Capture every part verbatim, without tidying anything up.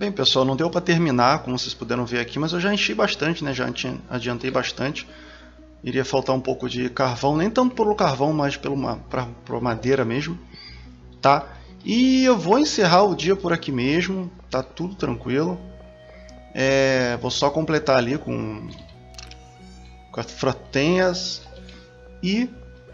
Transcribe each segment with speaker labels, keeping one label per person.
Speaker 1: Bem, pessoal, não deu para terminar, como vocês puderam ver aqui, mas eu já enchi bastante, né? Já adiantei bastante. Iria faltar um pouco de carvão, nem tanto pelo carvão, mas pela madeira mesmo, tá? E eu vou encerrar o dia por aqui mesmo, tá tudo tranquilo. É, vou só completar ali com, com as frutinhas e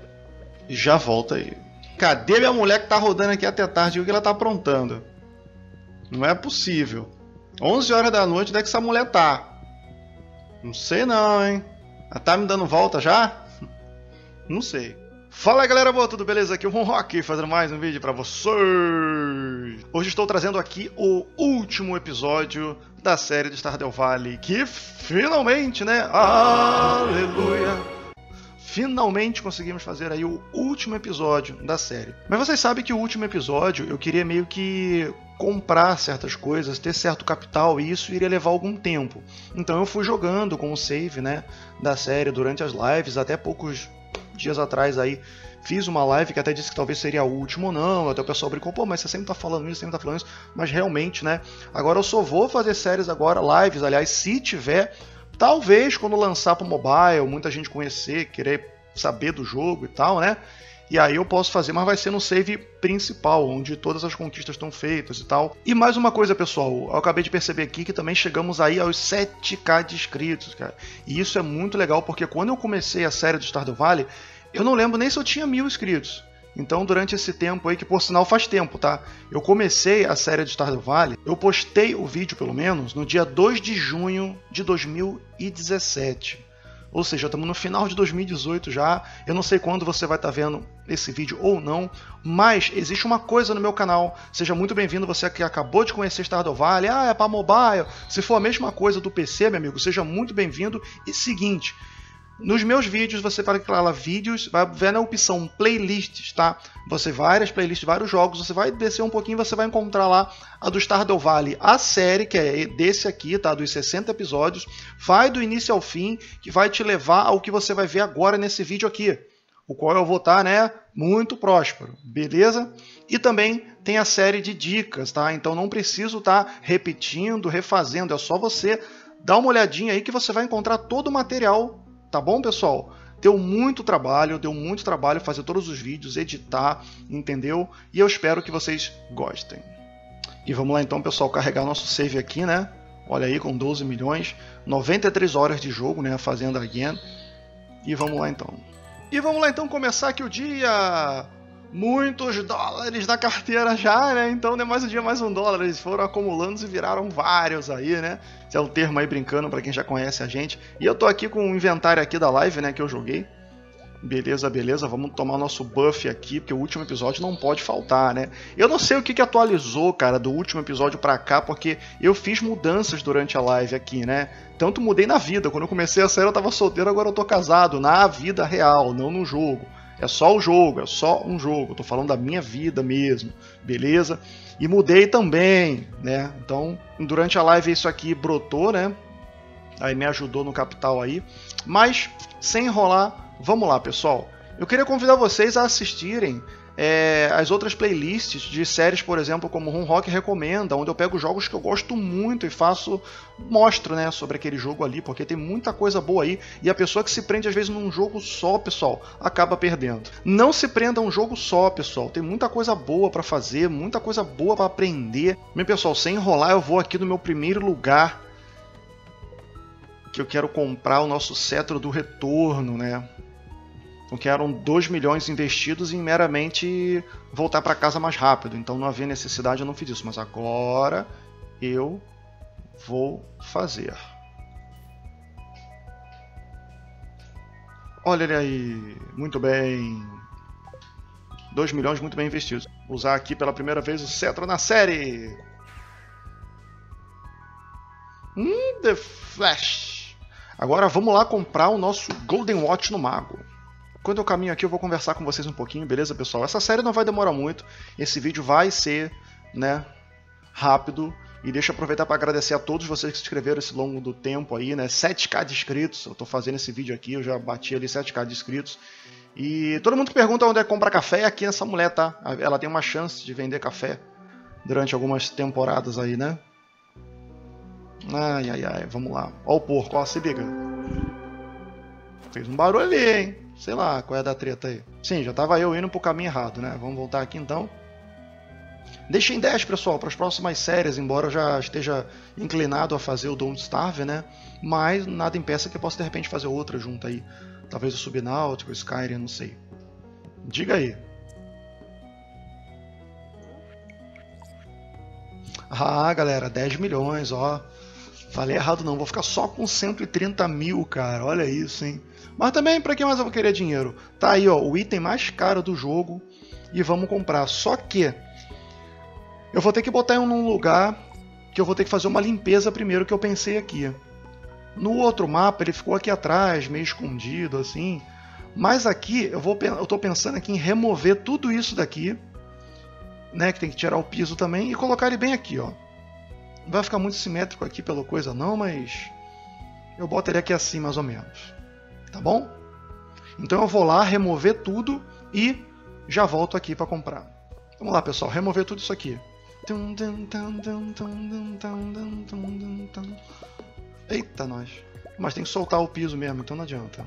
Speaker 1: já volto aí. Cadê minha mulher que tá rodando aqui até tarde? O que ela tá aprontando? Não é possível. onze horas da noite, onde é que essa mulher tá? Não sei não, hein? Ela tá me dando volta já? Não sei. Fala aí, galera boa, tudo beleza? Aqui é o Ronrock fazendo mais um vídeo pra vocês. Hoje estou trazendo aqui o último episódio da série de Stardew Valley, que finalmente, né? Aleluia! Finalmente conseguimos fazer aí o último episódio da série. Mas vocês sabem que o último episódio eu queria meio que comprar certas coisas, ter certo capital, e isso iria levar algum tempo. Então eu fui jogando com o save, né, da série durante as lives, até poucos dias atrás aí fiz uma live que até disse que talvez seria a última ou não, até o pessoal brincou, pô, mas você sempre tá falando isso, sempre tá falando isso, mas realmente, né, agora eu só vou fazer séries agora, lives, aliás, se tiver, talvez quando lançar pro mobile, muita gente conhecer, querer saber do jogo e tal, né, e aí eu posso fazer, mas vai ser no save principal, onde todas as conquistas estão feitas e tal. E mais uma coisa, pessoal, eu acabei de perceber aqui que também chegamos aí aos sete K de inscritos, cara. E isso é muito legal, porque quando eu comecei a série do Stardew Valley, eu não lembro nem se eu tinha mil inscritos. Então, durante esse tempo aí, que por sinal faz tempo, tá? Eu comecei a série de Stardew Valley, eu postei o vídeo, pelo menos, no dia dois de junho de dois mil e dezessete. Ou seja, estamos no final de dois mil e dezoito já. Eu não sei quando você vai estar vendo esse vídeo ou não, mas existe uma coisa no meu canal. Seja muito bem-vindo, você que acabou de conhecer Stardew Valley. Ah, é para mobile. Se for a mesma coisa do P C, meu amigo, seja muito bem-vindo. E seguinte, nos meus vídeos, você vai clicar lá vídeos, vai ver na opção playlists, tá? Você várias playlists, vários jogos, você vai descer um pouquinho, você vai encontrar lá a do Stardew Valley, a série, que é desse aqui, tá? Dos sessenta episódios, vai do início ao fim, que vai te levar ao que você vai ver agora nesse vídeo aqui, o qual eu vou estar, né, muito próspero, beleza? E também tem a série de dicas, tá? Então não preciso estar repetindo, refazendo, é só você dar uma olhadinha aí que você vai encontrar todo o material. Tá bom, pessoal? Deu muito trabalho, deu muito trabalho fazer todos os vídeos, editar, entendeu? E eu espero que vocês gostem. E vamos lá então, pessoal, carregar nosso save aqui, né? Olha aí, com doze milhões, noventa e três horas de jogo, né? Fazendo again. E vamos lá então. E vamos lá então começar aqui o dia! Muitos dólares na carteira já, né? Então não é mais um dia, mais um dólar. Eles foram acumulando e viraram vários aí, né? Esse é o termo aí brincando pra quem já conhece a gente. E eu tô aqui com o inventário aqui da live, né? Que eu joguei. Beleza, beleza. Vamos tomar o nosso buff aqui, porque o último episódio não pode faltar, né? Eu não sei o que que atualizou, cara, do último episódio pra cá, porque eu fiz mudanças durante a live aqui, né? Tanto mudei na vida. Quando eu comecei a série eu tava solteiro, agora eu tô casado. Na vida real, não no jogo. É só o jogo, é só um jogo. Eu tô falando da minha vida mesmo, beleza? E mudei também, né? Então, durante a live isso aqui brotou, né? Aí me ajudou no capital aí. Mas, sem enrolar, vamos lá, pessoal. Eu queria convidar vocês a assistirem é, as outras playlists de séries, por exemplo, como o Ronrock recomenda, onde eu pego jogos que eu gosto muito e faço, mostro, né, sobre aquele jogo ali, porque tem muita coisa boa aí, e a pessoa que se prende às vezes num jogo só, pessoal, acaba perdendo. Não se prenda a um jogo só, pessoal, tem muita coisa boa para fazer, muita coisa boa para aprender. Bem, pessoal, sem enrolar, eu vou aqui no meu primeiro lugar, que eu quero comprar o nosso cetro do retorno, né? Porque eram dois milhões investidos em meramente voltar para casa mais rápido. Então não havia necessidade, eu não fiz isso. Mas agora eu vou fazer. Olha ele aí. Muito bem. dois milhões muito bem investidos. Vou usar aqui pela primeira vez o cetro na série. Hum, The Flash. Agora vamos lá comprar o nosso Golden Watch no Mago. Quando eu caminho aqui eu vou conversar com vocês um pouquinho, beleza, pessoal? Essa série não vai demorar muito, esse vídeo vai ser, né, rápido. E deixa eu aproveitar para agradecer a todos vocês que se inscreveram esse longo do tempo aí, né? sete K de inscritos, eu tô fazendo esse vídeo aqui, eu já bati ali sete K de inscritos. E todo mundo que pergunta onde é que compra café, é aqui nessa mulher, tá? Ela tem uma chance de vender café durante algumas temporadas aí, né? Ai, ai, ai, vamos lá. Ó o porco, ó, se liga. Fez um barulho ali, hein? Sei lá, qual é da treta aí. Sim, já tava eu indo pro caminho errado, né? Vamos voltar aqui então. Deixem dez, pessoal, para as próximas séries, embora eu já esteja inclinado a fazer o Don't Starve, né? Mas nada impeça que eu possa de repente fazer outra junto aí. Talvez o Subnáutico, o Skyrim, não sei. Diga aí. Ah, galera, dez milhões, ó. Falei errado não, vou ficar só com cento e trinta mil, cara. Olha isso, hein? Mas também, pra que mais eu vou querer dinheiro? Tá aí, ó, o item mais caro do jogo. E vamos comprar. Só que eu vou ter que botar em um lugar que eu vou ter que fazer uma limpeza primeiro, que eu pensei aqui. No outro mapa ele ficou aqui atrás, meio escondido assim. Mas aqui eu vou, eu tô pensando aqui em remover tudo isso daqui, né, que tem que tirar o piso também, e colocar ele bem aqui, ó. Não vai ficar muito simétrico aqui pela coisa não, mas eu boto ele aqui assim mais ou menos. Tá bom? Então eu vou lá remover tudo e já volto aqui para comprar. Vamos lá, pessoal, remover tudo isso aqui. Eita, nós. Mas tem que soltar o piso mesmo, então não adianta.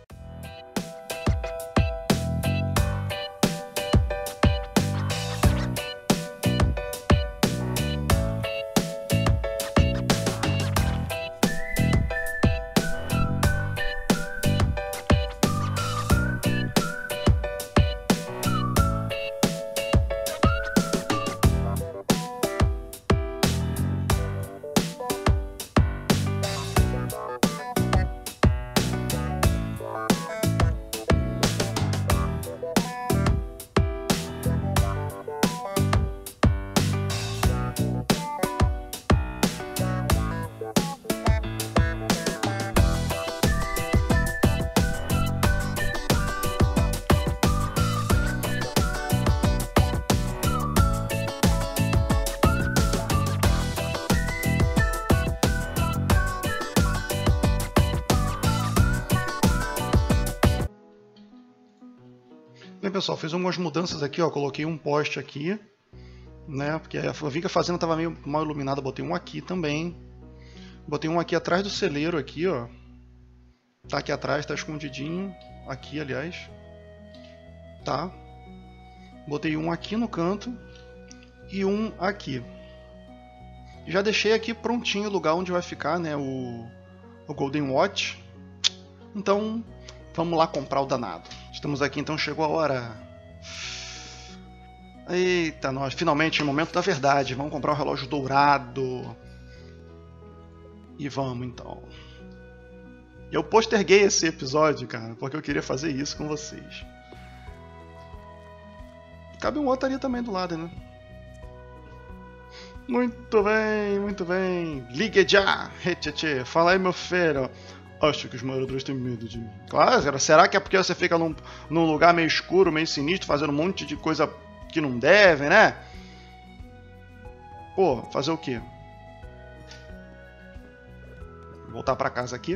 Speaker 1: Bem, pessoal, fiz algumas mudanças aqui, ó. Coloquei um poste aqui, né? Porque eu vi que a fazenda estava meio mal iluminada, botei um aqui também. Botei um aqui atrás do celeiro aqui, ó. Tá aqui atrás, tá escondidinho. Aqui, aliás. Tá. Botei um aqui no canto e um aqui. Já deixei aqui prontinho o lugar onde vai ficar, né, o, o Golden Watch. Então, vamos lá comprar o danado. Estamos aqui, então chegou a hora. Eita, nós, finalmente, o momento da verdade. Vamos comprar um relógio dourado. E vamos, então. Eu posterguei esse episódio, cara, porque eu queria fazer isso com vocês. Cabe um outro ali também do lado, né? Muito bem, muito bem. Ligue já! Fala aí, meu filho. Acho que os moradores têm medo de mim. Claro, será que é porque você fica num, num lugar meio escuro, meio sinistro, fazendo um monte de coisa que não deve, né? Pô, fazer o quê? Voltar pra casa aqui.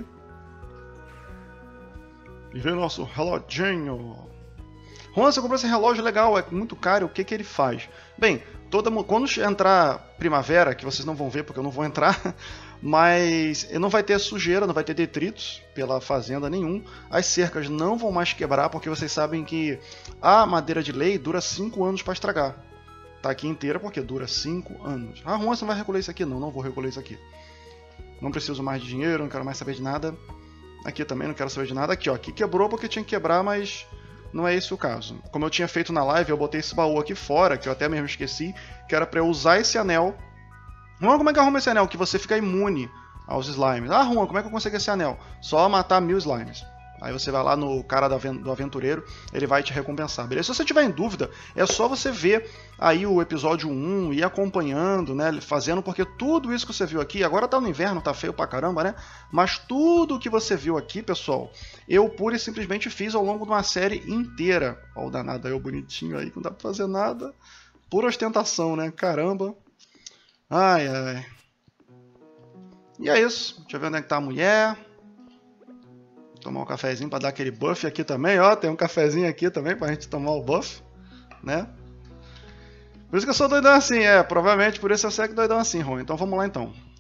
Speaker 1: E ver nosso reloginho. Juan, você comprou esse relógio legal, é muito caro, o que que ele faz? Bem, toda, quando entrar primavera, que vocês não vão ver porque eu não vou entrar, mas não vai ter sujeira, não vai ter detritos pela fazenda nenhum, as cercas não vão mais quebrar, porque vocês sabem que a madeira de lei dura cinco anos para estragar. Tá aqui inteira porque dura cinco anos. Ah, Juan, você não vai recolher isso aqui? Não, não vou recolher isso aqui. Não preciso mais de dinheiro, não quero mais saber de nada. Aqui também não quero saber de nada. Aqui, ó, aqui quebrou porque tinha que quebrar, mas não é esse o caso. Como eu tinha feito na live, eu botei esse baú aqui fora, que eu até mesmo esqueci, que era para eu usar esse anel. Juan, como é que eu arrumo esse anel? Que você fica imune aos slimes. Ah, Juan, como é que eu consigo esse anel? Só matar mil slimes. Aí você vai lá no cara do aventureiro, ele vai te recompensar, beleza? Se você tiver em dúvida, é só você ver aí o episódio um e ir acompanhando, né, fazendo, porque tudo isso que você viu aqui, agora tá no inverno, tá feio pra caramba, né? Mas tudo que você viu aqui, pessoal, eu pura e simplesmente fiz ao longo de uma série inteira. Ó o danado aí, o bonitinho aí, que não dá pra fazer nada. Pura ostentação, né? Caramba. Ai, ai. E é isso. Deixa eu ver onde é que tá a mulher. Tomar um cafezinho para dar aquele buff aqui também, ó, tem um cafezinho aqui também pra gente tomar o buff, né? Por isso que eu sou doidão assim, é, provavelmente por isso eu sei que doidão assim, Ron. Então vamos lá então.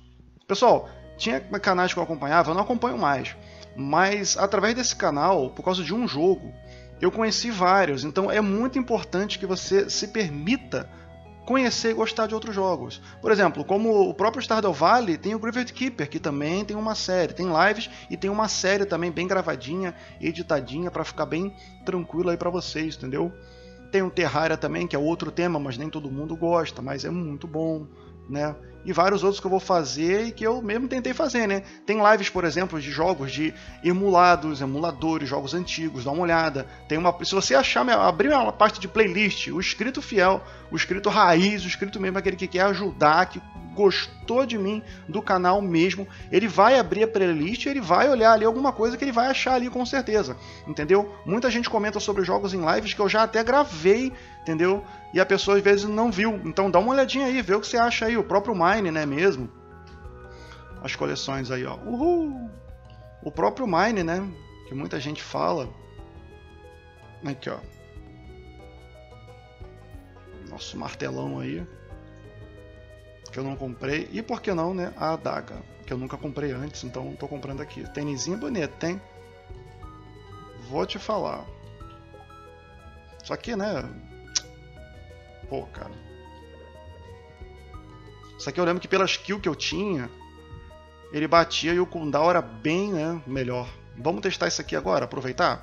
Speaker 1: Pessoal, tinha canais que eu acompanhava, eu não acompanho mais. Mas através desse canal, por causa de um jogo, eu conheci vários. Então é muito importante que você se permita conhecer e gostar de outros jogos. Por exemplo, como o próprio Stardew Valley, tem o Graveyard Keeper, que também tem uma série. Tem lives e tem uma série também bem gravadinha, editadinha, para ficar bem tranquilo aí para vocês, entendeu? Tem o Terraria também, que é outro tema, mas nem todo mundo gosta, mas é muito bom, né? E vários outros que eu vou fazer e que eu mesmo tentei fazer, né? Tem lives, por exemplo, de jogos de emulados, emuladores, jogos antigos, dá uma olhada. Tem uma, se você achar, abrir uma parte de playlist, o inscrito fiel, o inscrito raiz, o inscrito mesmo, aquele que quer ajudar, que gostou de mim, do canal mesmo, ele vai abrir a playlist, ele vai olhar ali alguma coisa que ele vai achar ali com certeza, entendeu? Muita gente comenta sobre jogos em lives que eu já até gravei, entendeu? E a pessoa às vezes não viu, então dá uma olhadinha aí, vê o que você acha aí, o próprio Mine, né, mesmo? As coleções aí, ó, uhul! O próprio Mine, né, que muita gente fala, aqui, ó, nosso martelão aí, que eu não comprei, e por que não, né, a adaga, que eu nunca comprei antes, então tô comprando aqui. Tênisinho bonito, tem? Vou te falar. Só que, né, pô, cara. Isso aqui eu lembro que pela skill que eu tinha, ele batia e o cooldown era bem, né, melhor. Vamos testar isso aqui agora, aproveitar?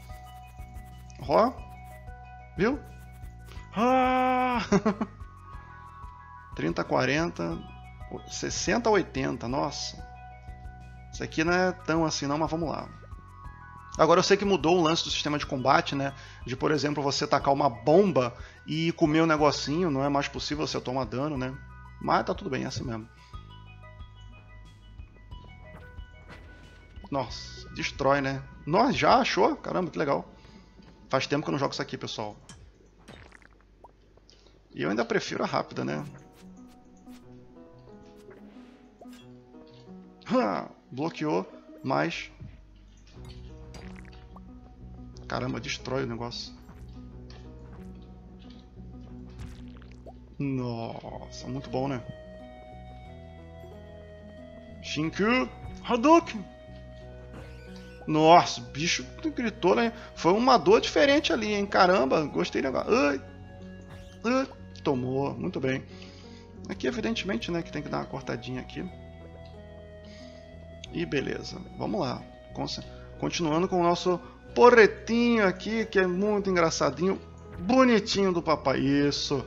Speaker 1: Ó, viu? Ah! trinta, quarenta, sessenta, oitenta, nossa. Isso aqui não é tão assim não, mas vamos lá. Agora eu sei que mudou o lance do sistema de combate, né? De, por exemplo, você tacar uma bomba e comer o um negocinho, não é mais possível você tomar dano, né? Mas tá tudo bem, é assim mesmo. Nossa, destrói, né? Nossa, já achou? Caramba, que legal. Faz tempo que eu não jogo isso aqui, pessoal. E eu ainda prefiro a rápida, né? Bloqueou, mas... Caramba, destrói o negócio. Nossa, muito bom, né? Shinku Hadouken! Nossa, o bicho gritou, né? Foi uma dor diferente ali, hein? Caramba, gostei do negócio. Ai, ai, tomou, muito bem. Aqui, evidentemente, né, que tem que dar uma cortadinha aqui. E beleza, vamos lá. Continuando com o nosso porretinho aqui, que é muito engraçadinho, bonitinho do papai. Isso.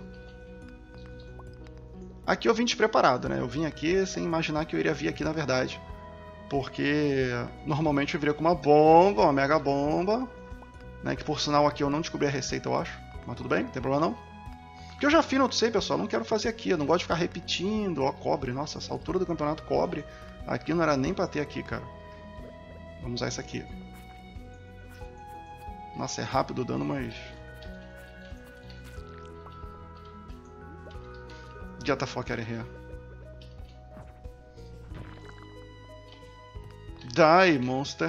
Speaker 1: Aqui eu vim despreparado, né? Eu vim aqui sem imaginar que eu iria vir aqui na verdade. Porque normalmente eu viria com uma bomba, uma mega bomba, né? Que por sinal aqui eu não descobri a receita, eu acho. Mas tudo bem, não tem problema não. Porque eu já fiz, não sei, pessoal, não quero fazer aqui. Eu não gosto de ficar repetindo. Ó, cobre, nossa, essa altura do campeonato cobre. Aqui não era nem pra ter aqui, cara. Vamos usar isso aqui. Nossa, é rápido o dano, mas... Get the fuck out of here. Die, monster.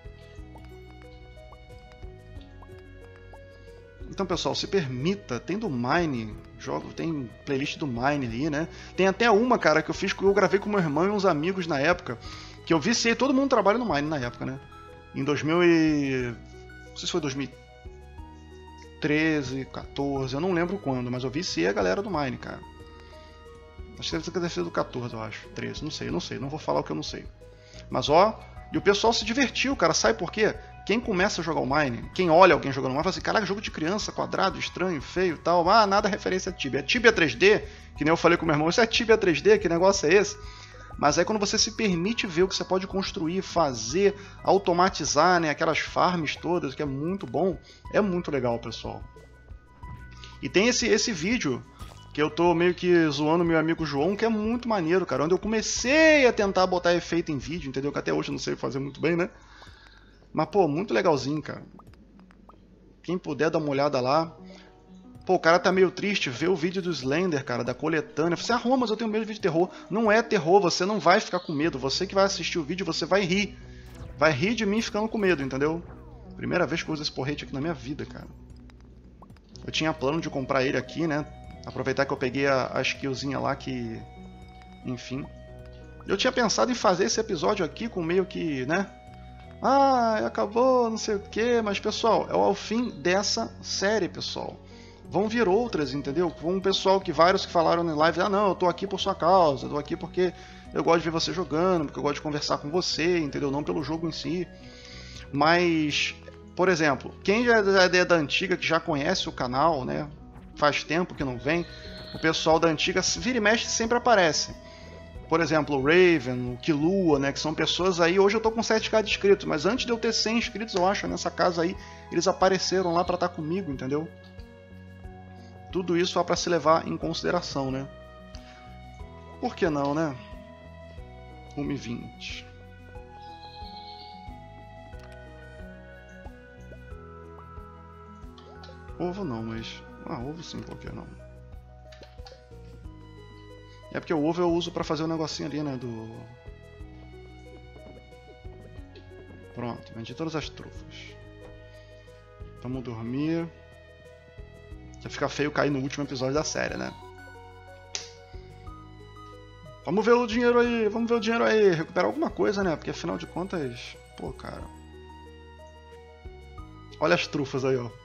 Speaker 1: Então, pessoal, se permita, tem do Mine, jogo, tem playlist do Mine ali, né? Tem até uma, cara, que eu fiz, que eu gravei com meu irmão e uns amigos na época, que eu viciei, todo mundo trabalha no Mine na época, né? Em dois mil e... não sei se foi dois mil e treze, quatorze, eu não lembro quando, mas eu viciei a galera do Mine, cara. Acho que deve ter sido quatorze, eu acho, treze, não sei, não sei, não vou falar o que eu não sei. Mas, ó, e o pessoal se divertiu, cara, sabe por quê? Quem começa a jogar o Mine, quem olha alguém jogando o Mine, fala assim, caraca, jogo de criança, quadrado, estranho, feio e tal. Ah, nada referência a Tibia. É Tibia três D, que nem eu falei com o meu irmão, isso é Tibia três D, que negócio é esse? Mas aí quando você se permite ver o que você pode construir, fazer, automatizar, né, aquelas farms todas, que é muito bom, é muito legal, pessoal. E tem esse, esse vídeo, que eu tô meio que zoando meu amigo João, que é muito maneiro, cara, onde eu comecei a tentar botar efeito em vídeo, entendeu? Que até hoje eu não sei fazer muito bem, né? Mas, pô, muito legalzinho, cara. Quem puder dar uma olhada lá. Pô, o cara tá meio triste. Vê o vídeo do Slender, cara, da coletânea. Você, ah, Rô, mas eu tenho medo de vídeo de terror. Não é terror, você não vai ficar com medo. Você que vai assistir o vídeo, você vai rir. Vai rir de mim ficando com medo, entendeu? Primeira vez que eu uso esse porrete aqui na minha vida, cara. Eu tinha plano de comprar ele aqui, né? Aproveitar que eu peguei a, a skillzinha lá que... Enfim. Eu tinha pensado em fazer esse episódio aqui com meio que, né? Ah, acabou, não sei o que, mas pessoal, é o fim dessa série, pessoal. Vão vir outras, entendeu? Um pessoal que vários que falaram na live, ah não, eu tô aqui por sua causa, eu tô aqui porque eu gosto de ver você jogando, porque eu gosto de conversar com você, entendeu? Não pelo jogo em si. Mas, por exemplo, quem já é da antiga, que já conhece o canal, né? Faz tempo que não vem, o pessoal da antiga, vira e mexe, sempre aparece. Por exemplo, o Raven, o Killua, né, que são pessoas aí, hoje eu tô com sete mil de inscritos, mas antes de eu ter cem inscritos, eu acho, nessa casa aí, eles apareceram lá pra estar comigo, entendeu? Tudo isso é pra se levar em consideração, né? Por que não, né? uma e vinte. Ovo não, mas... Ah, ovo sim, por que não? É porque o ovo eu uso pra fazer o negocinho ali, né, do... Pronto, vendi todas as trufas. Vamos dormir. Já fica feio cair no último episódio da série, né? Vamos ver o dinheiro aí, vamos ver o dinheiro aí. Recuperar alguma coisa, né? Porque afinal de contas... Pô, cara... Olha as trufas aí, ó.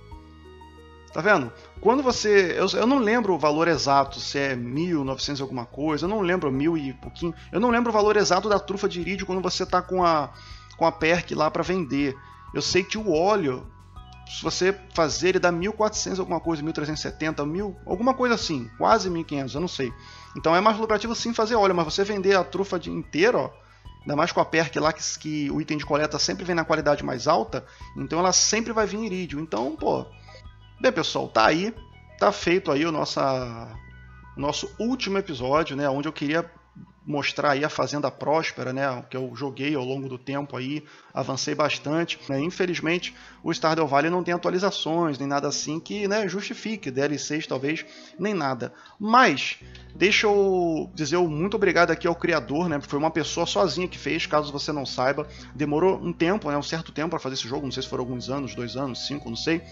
Speaker 1: Tá vendo? Quando você... Eu, eu não lembro o valor exato, se é mil e novecentos alguma coisa, eu não lembro, mil e pouquinho. Eu não lembro o valor exato da trufa de irídio quando você tá com a, com a perk lá pra vender. Eu sei que o óleo, se você fazer, ele dá mil e quatrocentos alguma coisa, mil trezentos e setenta, mil, alguma coisa assim, quase mil e quinhentos, eu não sei. Então é mais lucrativo sim fazer óleo, mas você vender a trufa de inteira, ó, ainda mais com a perk lá, que, que o item de coleta sempre vem na qualidade mais alta, então ela sempre vai vir irídio. Então, pô... Bem, pessoal, tá aí, tá feito aí o nossa, nosso último episódio, né, onde eu queria mostrar aí a Fazenda Próspera, né, que eu joguei ao longo do tempo aí, avancei bastante, né. Infelizmente o Stardew Valley não tem atualizações, nem nada assim que, né, justifique, D L Cs talvez, nem nada. Mas, deixa eu dizer um muito obrigado aqui ao criador, né, foi uma pessoa sozinha que fez, caso você não saiba, demorou um tempo, né, um certo tempo para fazer esse jogo, não sei se foram alguns anos, dois anos, cinco, não sei,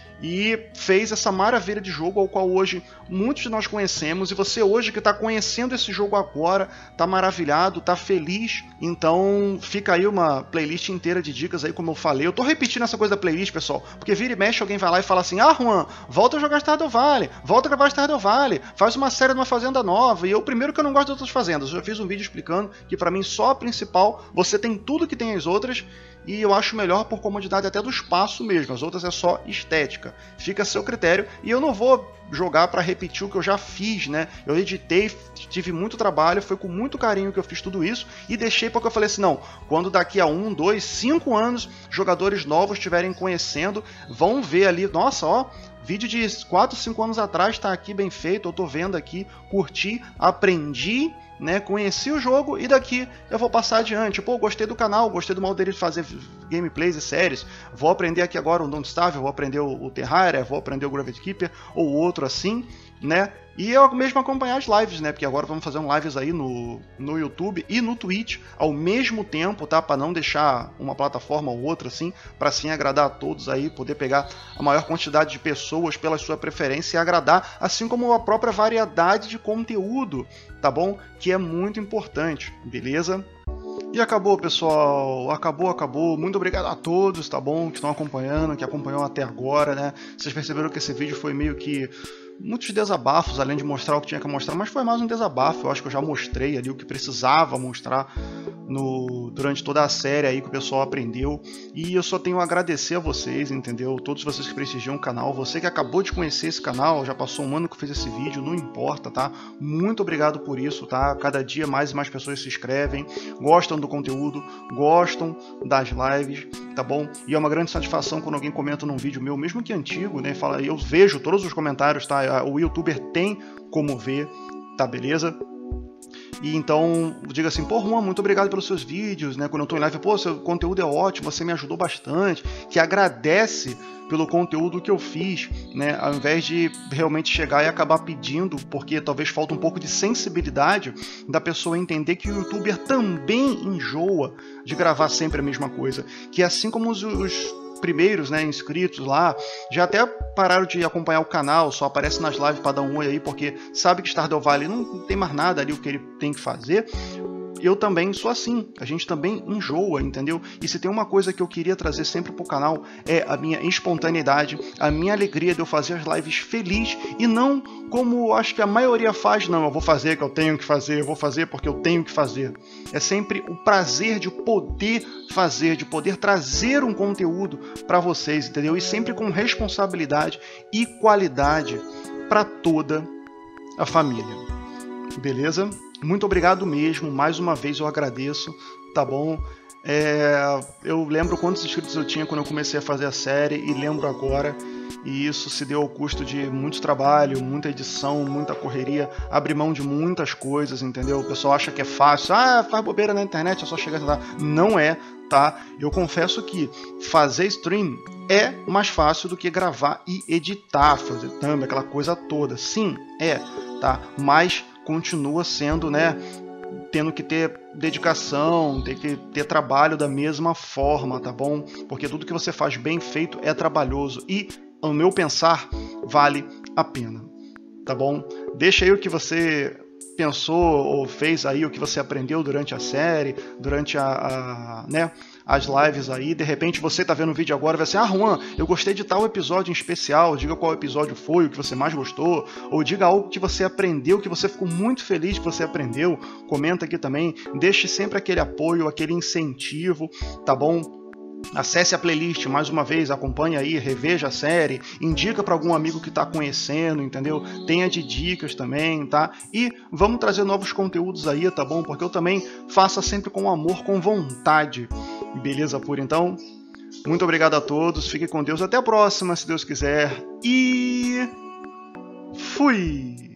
Speaker 1: e fez essa maravilha de jogo ao qual hoje muitos de nós conhecemos, e você hoje que está conhecendo esse jogo agora, está maravilhado, está feliz, então fica aí uma playlist inteira de dicas aí, como eu falei. Eu estou repetindo essa coisa da playlist, pessoal, porque vira e mexe alguém vai lá e fala assim, ah, Juan, volta a jogar Stardew Valley, volta a gravar Stardew Valley, faz uma série de uma fazenda nova, e eu primeiro que eu não gosto de outras fazendas, eu já fiz um vídeo explicando que para mim só a principal, você tem tudo que tem as outras, e eu acho melhor por comodidade até do espaço mesmo, as outras é só estética. Fica a seu critério, e eu não vou jogar para repetir o que eu já fiz, né? Eu editei, tive muito trabalho, foi com muito carinho que eu fiz tudo isso, e deixei porque eu falei assim, não, quando daqui a um, dois, cinco anos, jogadores novos estiverem conhecendo, vão ver ali, nossa, ó, vídeo de quatro, cinco anos atrás está aqui bem feito, eu tô vendo aqui, curti, aprendi, né, conheci o jogo e daqui eu vou passar adiante. Pô, gostei do canal, gostei do modo dele de fazer gameplays e séries, vou aprender aqui agora o Don't Starve, vou aprender o, o Terraria, vou aprender o Gravity Keeper ou outro assim, né? E eu mesmo acompanhar as lives, né? Porque agora vamos fazer um lives aí no, no YouTube e no Twitch ao mesmo tempo, tá? Para não deixar uma plataforma ou outra assim, para assim agradar a todos aí, poder pegar a maior quantidade de pessoas pela sua preferência e agradar, assim como a própria variedade de conteúdo, tá bom? Que é muito importante, beleza? E acabou, pessoal, acabou, acabou, muito obrigado a todos, tá bom, que estão acompanhando, que acompanham até agora, né, vocês perceberam que esse vídeo foi meio que muitos desabafos, além de mostrar o que tinha que mostrar, mas foi mais um desabafo, eu acho que eu já mostrei ali o que precisava mostrar no, durante toda a série aí que o pessoal aprendeu, e eu só tenho a agradecer a vocês, entendeu, todos vocês que prestigiam o canal, você que acabou de conhecer esse canal, já passou um ano que eu fiz esse vídeo, não importa, tá, muito obrigado por isso, tá, cada dia mais e mais pessoas se inscrevem, gostam do conteúdo, gostam das lives, tá bom, e é uma grande satisfação quando alguém comenta num vídeo meu, mesmo que antigo, né, fala, eu vejo todos os comentários, tá, o youtuber tem como ver, tá, beleza? E então, diga assim, pô, Juan, muito obrigado pelos seus vídeos, né? Quando eu tô em live, pô, seu conteúdo é ótimo, você me ajudou bastante, que agradece pelo conteúdo que eu fiz, né? Ao invés de realmente chegar e acabar pedindo, porque talvez falta um pouco de sensibilidade da pessoa entender que o youtuber também enjoa de gravar sempre a mesma coisa, que assim como os, os primeiros, né, inscritos lá, já até pararam de acompanhar o canal, só aparece nas lives para dar um oi aí, porque sabe que Stardew Valley não tem mais nada ali o que ele tem que fazer. eu também sou assim, a gente também enjoa, entendeu? E se tem uma coisa que eu queria trazer sempre pro canal, é a minha espontaneidade, a minha alegria de eu fazer as lives feliz, e não como acho que a maioria faz, não, eu vou fazer que eu tenho que fazer, eu vou fazer porque eu tenho que fazer. É sempre o prazer de poder fazer, de poder trazer um conteúdo para vocês, entendeu? E sempre com responsabilidade e qualidade para toda a família. Beleza? Muito obrigado mesmo, mais uma vez eu agradeço, tá bom? É, eu lembro quantos inscritos eu tinha quando eu comecei a fazer a série e lembro agora, e isso se deu ao custo de muito trabalho, muita edição, muita correria, abrir mão de muitas coisas, entendeu? O pessoal acha que é fácil, ah, faz bobeira na internet, é só chegar e lá. Não é, tá? Eu confesso que fazer stream é mais fácil do que gravar e editar, fazer thumb, aquela coisa toda. Sim, é, tá? Mas continua sendo, né, tendo que ter dedicação, ter que ter trabalho da mesma forma, tá bom? Porque tudo que você faz bem feito é trabalhoso e, ao meu pensar, vale a pena, tá bom? Deixa aí o que você pensou ou fez aí, o que você aprendeu durante a série, durante a, a né, as lives aí. De repente você tá vendo o vídeo agora e vai assim, ah, Juan, eu gostei de tal episódio em especial, diga qual episódio foi, o que você mais gostou, ou diga algo que você aprendeu, que você ficou muito feliz que você aprendeu, comenta aqui também, deixe sempre aquele apoio, aquele incentivo, tá bom? Acesse a playlist mais uma vez, acompanhe aí, reveja a série, indica para algum amigo que está conhecendo, entendeu? Tenha de dicas também, tá? E vamos trazer novos conteúdos aí, tá bom? Porque eu também faço sempre com amor, com vontade. Beleza por então? Muito obrigado a todos, fiquem com Deus, até a próxima, se Deus quiser, e fui!